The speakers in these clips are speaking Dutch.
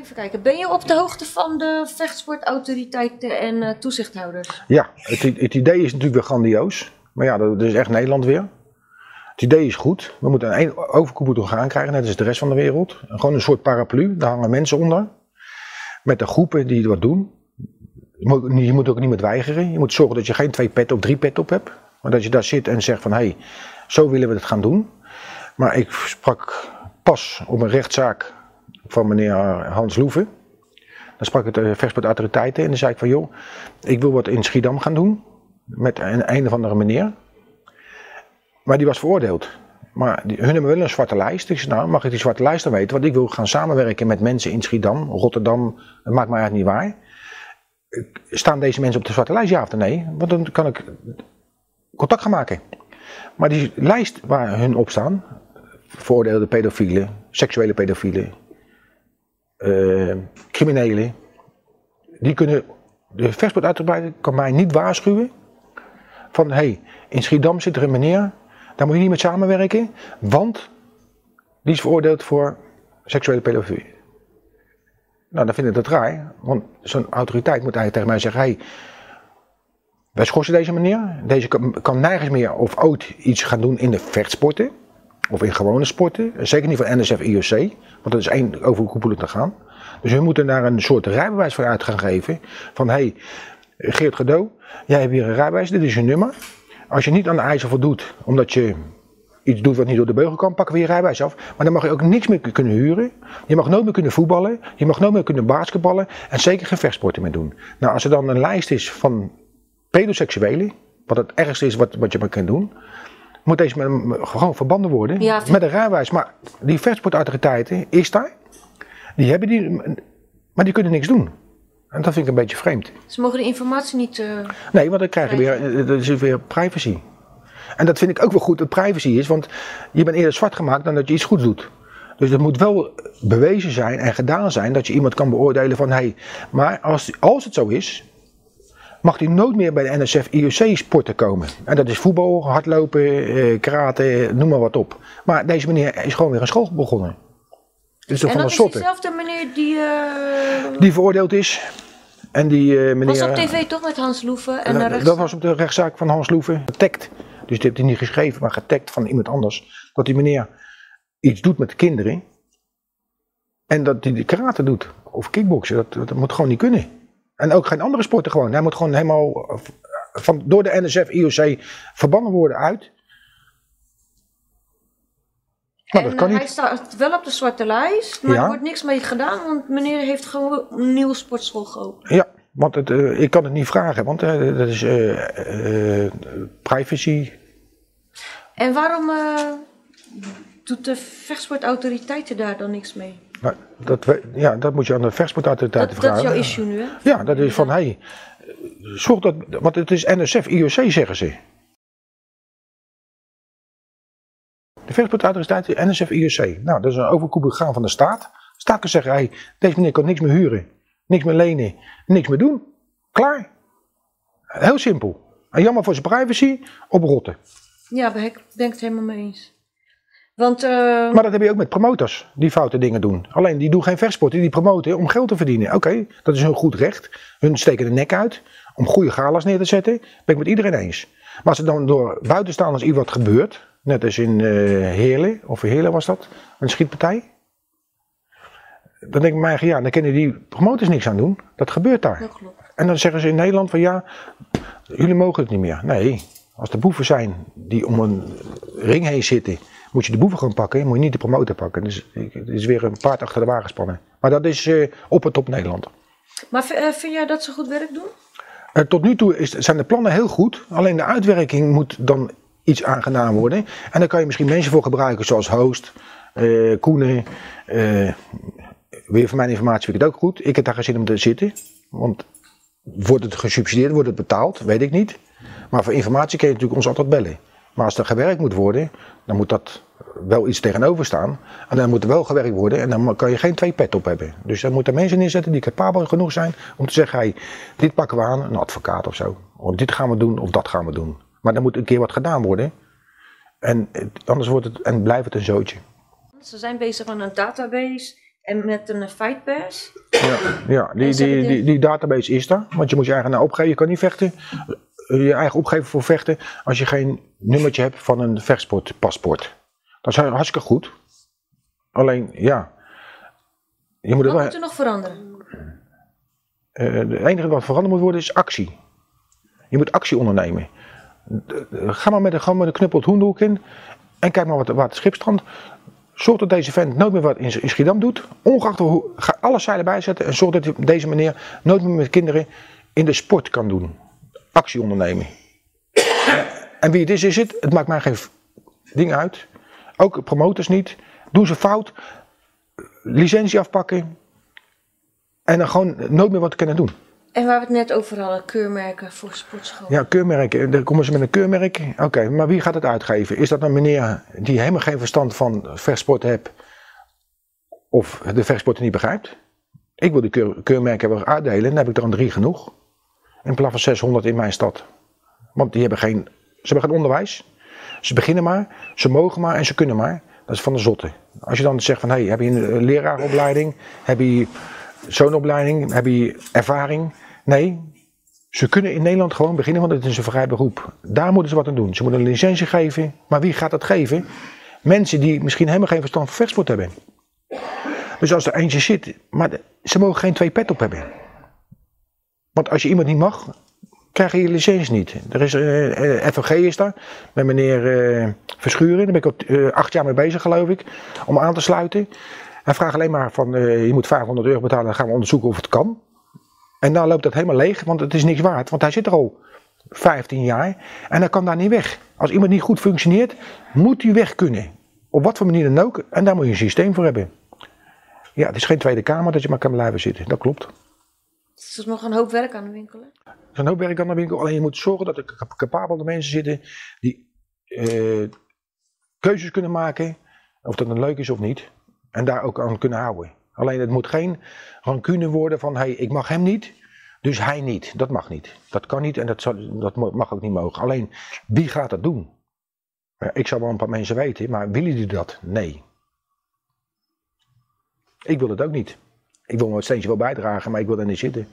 Even kijken, ben je op de hoogte van de vechtsportautoriteiten en toezichthouders? Ja, het idee is natuurlijk weer grandioos. Maar ja, dat is echt Nederland weer. Het idee is goed. We moeten een overkoepelend orgaan krijgen, net als de rest van de wereld. Gewoon een soort paraplu, daar hangen mensen onder. Met de groepen die wat doen. Je moet ook niet met weigeren. Je moet zorgen dat je geen 2 pet of 3 pet op hebt. Maar dat je daar zit en zegt van, hé, zo willen we het gaan doen. Maar ik sprak pas op een rechtszaak van meneer Hans Loeven. Dan sprak ik de vechtsportautoriteiten en dan zei ik van, joh, ik wil wat in Schiedam gaan doen. Met een of andere meneer. Maar die was veroordeeld. Maar hun hebben wel een zwarte lijst. Ik zei, nou, mag ik die zwarte lijst dan weten? Want ik wil gaan samenwerken met mensen in Schiedam, Rotterdam. Het maakt mij eigenlijk niet waar. Staan deze mensen op de zwarte lijst, ja of nee? Want dan kan ik contact gaan maken. Maar die lijst waar hun op staan, veroordeelde pedofielen, seksuele pedofielen, criminelen, die kunnen, de vechtsportautoriteit kan mij niet waarschuwen van, hé, in Schiedam zit er een meneer, daar moet je niet mee samenwerken, want die is veroordeeld voor seksuele pedofilie. Nou, dan vind ik dat raar, want zo'n autoriteit moet eigenlijk tegen mij zeggen, hé, wij schorsen deze meneer, deze kan nergens meer of ooit iets gaan doen in de vechtsporten, of in gewone sporten, zeker niet van NSF-IOC, want dat is één overkoepelend orgaan. Dus we moeten daar een soort rijbewijs voor uit gaan geven, van hé, Geert Godot, jij hebt hier een rijbewijs, dit is je nummer. Als je niet aan de eisen voldoet, omdat je iets doet wat niet door de beugel kan, pakken we je rijbewijs af. Maar dan mag je ook niks meer kunnen huren. Je mag nooit meer kunnen voetballen. Je mag nooit meer kunnen basketballen. En zeker geen vechtsporten meer doen. Nou, als er dan een lijst is van pedoseksuelen, wat het ergste is wat je maar kunt doen, moet deze gewoon verbannen worden met een rijbewijs. Maar die vechtsportautoriteiten is daar. Die hebben die, maar die kunnen niks doen. En dat vind ik een beetje vreemd. Ze mogen de informatie niet... Nee, want dan krijg je weer, dat is weer privacy. En dat vind ik ook wel goed dat privacy is, want je bent eerder zwart gemaakt dan dat je iets goeds doet. Dus het moet wel bewezen zijn en gedaan zijn dat je iemand kan beoordelen van, hé, maar als het zo is, mag hij nooit meer bij de NSF-IOC sporten komen. En dat is voetbal, hardlopen, karate, noem maar wat op. Maar deze meneer is gewoon weer een school begonnen. Dus en dat is diezelfde meneer die veroordeeld is. En die meneer... Was op tv toch met Hans Loeven? En dat was op de rechtszaak van Hans Loeven. Getagd. Dus die heeft hij niet geschreven, maar getagd van iemand anders. Dat die meneer iets doet met de kinderen. En dat hij de karate doet. Of kickboksen. Dat moet gewoon niet kunnen. En ook geen andere sporten gewoon. Hij moet gewoon helemaal door de NSF-IOC verbannen worden uit. Maar dat kan niet. Hij staat wel op de zwarte lijst, maar er wordt niks mee gedaan, want meneer heeft gewoon een nieuwe sportschool geopend. Ja, want ik kan het niet vragen, want dat is privacy. En waarom doet de vechtsportautoriteiten daar dan niks mee? Nou, dat moet je aan de vechtsportautoriteiten vragen. Dat is jouw issue nu, hè? Ja, dat is van, hé, zorg dat, want het is NSF-IOC, zeggen ze. De vechtsportautoriteit, NSF-IOC. Nou, dat is een overkoepelend orgaan van de staat. De staat kan zeggen, hey, deze meneer kan niks meer huren, niks meer lenen, niks meer doen. Klaar. Heel simpel. En jammer voor zijn privacy, oprotten. Ja, daar ben ik het helemaal mee eens. Want, maar dat heb je ook met promotors die foute dingen doen. Alleen die doen geen vechtsporten, die promoten om geld te verdienen. Oké, dat is hun goed recht. Hun steken de nek uit om goede galas neer te zetten. Ben ik met iedereen eens. Maar als er dan door buitenstaanders iets wat gebeurt, net als in Heerlen, of Heerlen was dat, een schietpartij. Dan denk ik mij, ja, dan kunnen die promotors niks aan doen. Dat gebeurt daar. Dat klopt. En dan zeggen ze in Nederland van ja, jullie mogen het niet meer. Nee, als er boeven zijn die om een ring heen zitten, moet je de boeven gewoon pakken, moet je niet de promotor pakken. Dus het is weer een paard achter de wagen spannen. Maar dat is op en top Nederland. Maar vind jij dat ze goed werk doen? Tot nu toe zijn de plannen heel goed, alleen de uitwerking moet dan iets aangedaan worden. En daar kan je misschien mensen voor gebruiken zoals Host, Koenen. Weer van mijn informatie vind ik het ook goed. Ik heb daar geen zin om te zitten. Want wordt het gesubsidieerd, wordt het betaald, weet ik niet. Maar voor informatie kun je natuurlijk ons altijd bellen. Maar als er gewerkt moet worden, dan moet dat wel iets tegenover staan. En dan moet er wel gewerkt worden en dan kan je geen 2 pet op hebben. Dus dan moeten mensen neerzetten die capabel genoeg zijn om te zeggen, hey, dit pakken we aan, een advocaat of zo. Of dit gaan we doen of dat gaan we doen. Maar dan moet een keer wat gedaan worden. En anders wordt het en blijft het een zootje. Ze zijn bezig met een database En met een fightpass? Ja, die database is daar. Want je moet je eigen naam opgeven. Je kan niet vechten. Je eigen opgeven voor vechten als je geen nummertje hebt van een vechtsportpaspoort. Dat is hartstikke goed. Alleen, ja. Je moet Wat moet er nog veranderen? Het enige wat veranderd moet worden is actie. Je moet actie ondernemen. Ga maar gewoon met een knuppel het hoenderhoek in. En kijk maar wat het schip strandt. Zorg dat deze vent nooit meer wat in Schiedam doet. Ongeacht hoe, ga alle zeilen bijzetten. En zorg dat deze meneer nooit meer met kinderen in de sport kan doen. Actie ondernemen. En wie het is het. Het maakt mij geen ding uit. Ook promotors niet. Doen ze fout. Licentie afpakken. En dan gewoon nooit meer wat kunnen doen. En waar we het net over hadden, keurmerken voor sportschool. Ja, keurmerken. Dan komen ze met een keurmerk. Oké, maar wie gaat het uitgeven? Is dat een meneer die helemaal geen verstand van vechtsport heeft of de vechtsport niet begrijpt? Ik wil die keurmerken wel uitdelen en dan heb ik er dan 3 genoeg. In plaats van 600 in mijn stad. Want ze hebben geen onderwijs. Ze beginnen maar, ze mogen maar en ze kunnen maar. Dat is van de zotte. Als je dan zegt van, heb je een leraaropleiding? Heb je zo'n opleiding? Heb je ervaring? Nee, ze kunnen in Nederland gewoon beginnen, want het is een vrij beroep. Daar moeten ze wat aan doen. Ze moeten een licentie geven, maar wie gaat dat geven? Mensen die misschien helemaal geen verstand van vechtsport hebben. Dus als er eentje zit, maar ze mogen geen 2 pet op hebben. Want als je iemand niet mag, krijg je je licentie niet. Er is FNG is daar, met meneer Verschuren, daar ben ik al 8 jaar mee bezig geloof ik, om aan te sluiten. Hij vraagt alleen maar van, je moet €500 betalen, dan gaan we onderzoeken of het kan. En dan loopt dat helemaal leeg, want het is niks waard. Want hij zit er al 15 jaar en hij kan daar niet weg. Als iemand niet goed functioneert, moet hij weg kunnen. Op wat voor manier dan ook. En daar moet je een systeem voor hebben. Ja, het is geen Tweede Kamer dat je maar kan blijven zitten. Dat klopt. Dus er is nog een hoop werk aan de winkel, hè? Er is een hoop werk aan de winkel. Alleen je moet zorgen dat er capabele mensen zitten die keuzes kunnen maken. Of dat een leuk is of niet. En daar ook aan kunnen houden. Alleen het moet geen rancune worden van, ik mag hem niet, dus hij niet. Dat mag niet. Dat kan niet en dat mag ook niet mogen. Alleen, wie gaat dat doen? Ja, ik zou wel een paar mensen weten, maar willen die dat? Nee. Ik wil het ook niet. Ik wil mijn steentje wel bijdragen, maar ik wil er niet zitten.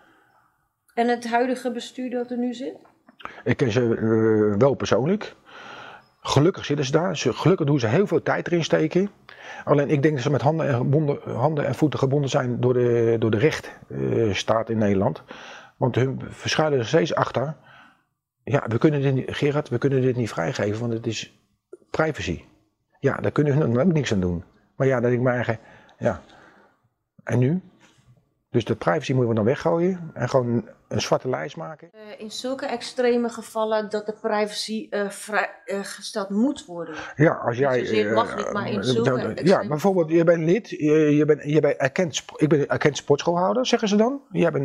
En het huidige bestuur dat er nu zit? Ik ken ze wel persoonlijk. Gelukkig zitten ze daar. Gelukkig doen ze heel veel tijd erin steken. Alleen ik denk dat ze met handen en voeten gebonden zijn door de rechtsstaat in Nederland. Want hun verschuilen er steeds achter. Ja, we kunnen dit niet vrijgeven, want het is privacy. Ja, daar kunnen hun ook niks aan doen. Maar ja, dat denk ik maar eigen, ja. En nu? Dus de privacy moeten we dan weggooien en gewoon een zwarte lijst maken. In zulke extreme gevallen dat de privacy vrijgesteld moet worden. Ja, als jij... mag niet, maar in zulke extreme... Ja, bijvoorbeeld, je bent lid, je bent erkend, ik ben erkend sportschoolhouder, zeggen ze dan. Je hebt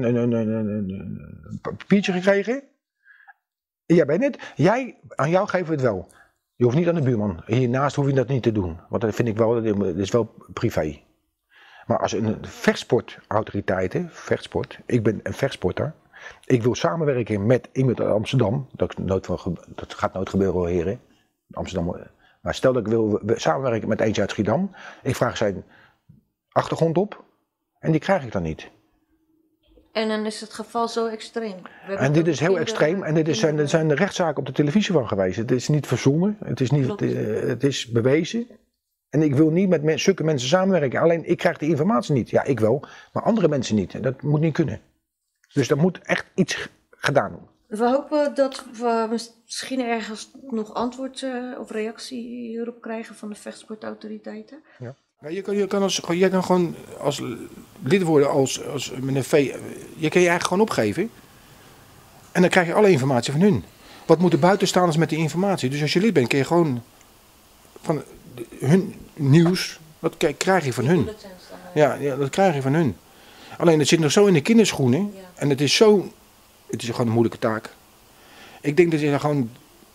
een papiertje gekregen. Jij bent het. Aan jou geven we het wel. Je hoeft niet aan de buurman. Hiernaast hoef je dat niet te doen. Want dat vind ik wel, dat is wel privé. Maar als een vechtsportautoriteit, ik ben een vechtsporter. Ik wil samenwerken met iemand uit Amsterdam. Dat gaat nooit gebeuren, heren. Amsterdam. Maar stel dat ik wil samenwerken met eentje uit Schiedam. Ik vraag zijn achtergrond op. En die krijg ik dan niet. En dan is het geval zo extreem. En dit is heel extreem. En dit zijn de rechtszaken op de televisie van geweest. Het is niet verzonnen. Het is bewezen. En ik wil niet met zulke mensen samenwerken. Alleen ik krijg die informatie niet. Ja, ik wel. Maar andere mensen niet. En dat moet niet kunnen. Dus er moet echt iets gedaan worden. We hopen dat we misschien ergens nog antwoord of reactie hierop krijgen van de vechtsportautoriteiten. Ja. Ja, jij kan gewoon als lid worden als meneer V. Je kan je eigenlijk gewoon opgeven. En dan krijg je alle informatie van hun. Wat moeten buitenstaanders met die informatie? Dus als je lid bent, kun je gewoon van hun nieuws, dat krijg je van hun. Ja, dat krijg je van hun. Alleen het zit nog zo in de kinderschoenen. Ja. En het is gewoon een moeilijke taak. Ik denk dat je er gewoon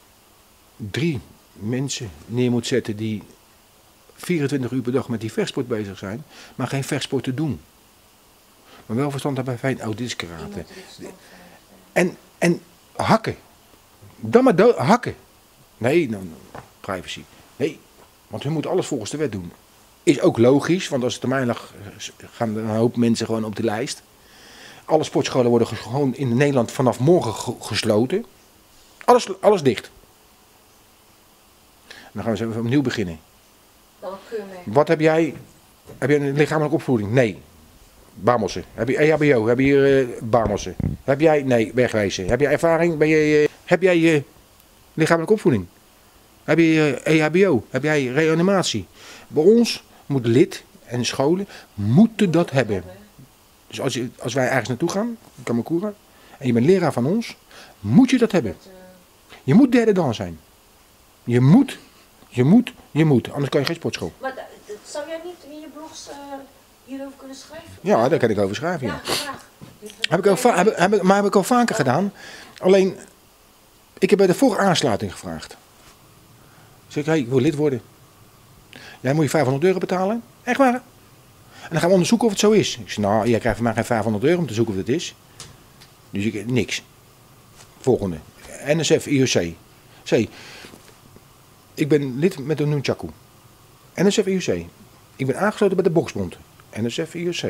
3 mensen neer moet zetten die 24 uur per dag met die vechtsport bezig zijn, maar geen vechtsport te doen. Maar wel verstand daarbij fijn, dit is karate. En hakken. Dan maar hakken. Nee, dan privacy. Nee, want hun moeten alles volgens de wet doen. Is ook logisch, want als het termijn lag, gaan er een hoop mensen gewoon op de lijst. Alle sportscholen worden gewoon in Nederland vanaf morgen gesloten. Alles dicht. Dan gaan we eens even opnieuw beginnen. Wat heb jij? Heb je een lichamelijke opvoeding? Nee. Baarmossen. Heb je EHBO? Heb je baarmossen? Heb jij? Nee, wegwezen. Heb jij ervaring? Heb jij je lichamelijke opvoeding? Heb je EHBO? Heb jij reanimatie? Bij ons moet lid en scholen moeten dat hebben. Dus als wij ergens naartoe gaan, in Kamakura, en je bent leraar van ons, moet je dat hebben. Je moet derde dan zijn. Je moet. Anders kan je geen sportschool. Maar zou jij niet in je blogs hierover kunnen schrijven? Ja, daar kan ik over schrijven. Ja. Ja, graag. Heb ik al vaker gedaan. Alleen, ik heb bij de vorige aansluiting gevraagd. Zeg ik, hey, ik wil lid worden. Jij moet je €500 betalen. Echt waar? En dan gaan we onderzoeken of het zo is. Ik zeg, nou, jij krijgt van mij geen €500 om te zoeken of het is. Dus niks. Volgende. NSF IOC. Ik ben lid met de Nunchaku. NSF IOC. Ik ben aangesloten bij de boksbond. NSF IOC.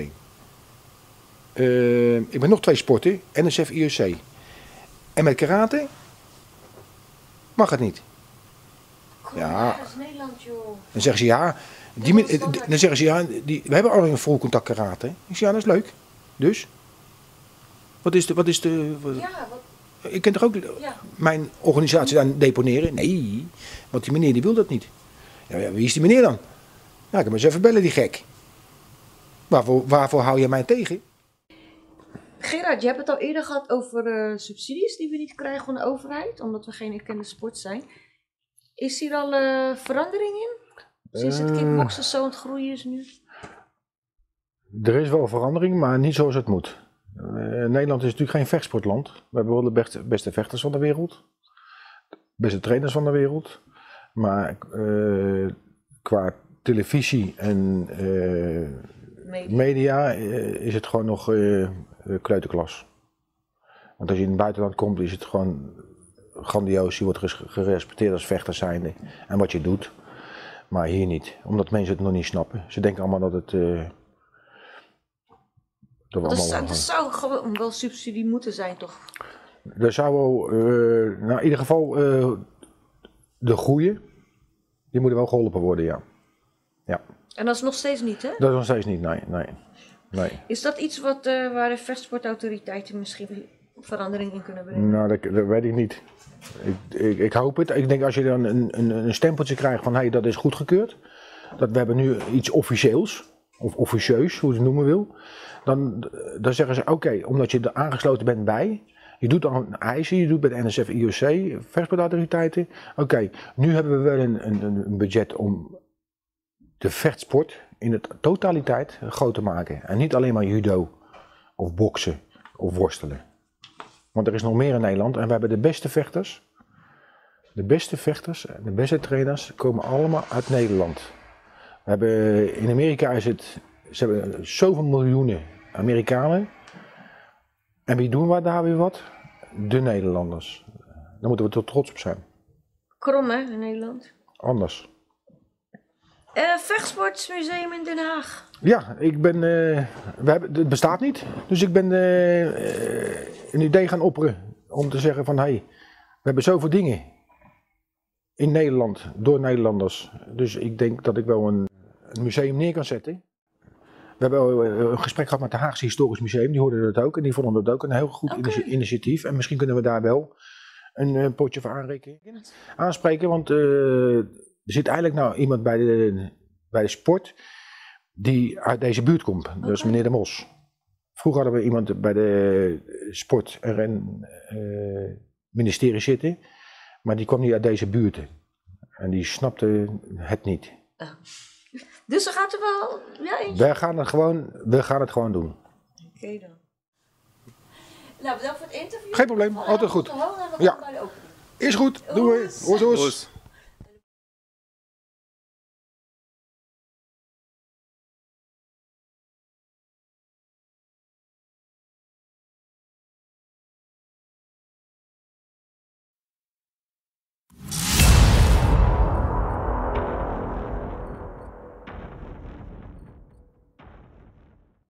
Ik ben nog 2 sporten. NSF IOC. En met karate mag het niet. Ja. Dat is Nederland, joh. Dan zeggen ze ja. We hebben al een vol contact karate. Ik zeg ja, dat is leuk. Dus? Wat is de Ja, wat... Ik kan toch ook mijn organisatie daar deponeren? Nee, want die meneer die wil dat niet. Ja, wie is die meneer dan? Nou, ik kan maar eens even bellen, die gek. Waarvoor hou je mij tegen? Gerard, je hebt het al eerder gehad over subsidies die we niet krijgen van de overheid, omdat we geen erkende sport zijn. Is hier al verandering in? Sinds het kickboksen zo aan het groeien is nu? Er is wel verandering, maar niet zoals het moet. Nederland is natuurlijk geen vechtsportland. We hebben wel de beste vechters van de wereld. De beste trainers van de wereld. Maar qua televisie en media is het gewoon nog kleuterklas. Want als je in het buitenland komt is het gewoon grandioos. Je wordt gerespecteerd als vechter zijnde en wat je doet. Maar hier niet, omdat mensen het nog niet snappen. Ze denken allemaal dat het... Er zou gewoon wel subsidie moeten zijn, toch? Er zou wel, nou in ieder geval, de groei, die moeten wel geholpen worden, ja. En dat is nog steeds niet, hè? Dat is nog steeds niet, nee. Is dat iets waar de vechtsportautoriteiten misschien verandering in kunnen brengen? Nou, dat weet ik niet. Ik hoop het. Ik denk als je dan een stempeltje krijgt van, hey, dat is goedgekeurd. Dat we hebben nu iets officieels, of officieus, hoe je het noemen wil. Dan zeggen ze, oké, omdat je er aangesloten bent bij, je doet dan eisen, je doet bij de NSF IOC, vechtsportautoriteiten. Oké, nu hebben we wel een budget om de vechtsport in de totaliteit groot te maken. En niet alleen maar judo, of boksen, of worstelen. Want er is nog meer in Nederland en we hebben de beste vechters. De beste vechters en de beste trainers komen allemaal uit Nederland. We hebben, in Amerika ze hebben zoveel miljoenen Amerikanen. En wie doen wij daar weer wat? De Nederlanders. Daar moeten we toch trots op zijn. Krom, hè, in Nederland. Anders. Vechtsportmuseum in Den Haag. Ja, het bestaat niet. Dus ik ben een idee gaan opperen om te zeggen van, hey, we hebben zoveel dingen in Nederland, door Nederlanders. Dus ik denk dat ik wel een museum neer kan zetten. We hebben een gesprek gehad met het Haagse Historisch Museum, die hoorden dat ook en die vonden dat ook een heel goed initiatief. En misschien kunnen we daar wel een potje voor aanspreken, want er zit eigenlijk nou iemand bij de sport die uit deze buurt komt. Dat is meneer De Mos. Vroeger hadden we iemand bij de sport en ministerie zitten, maar die kwam niet uit deze buurten. En die snapte het niet. Dus er gaat er wel eentje? We gaan het gewoon doen. Oké dan. Nou, bedankt voor het interview. Geen probleem, altijd goed. Ja. Is goed, doen we. Hoes.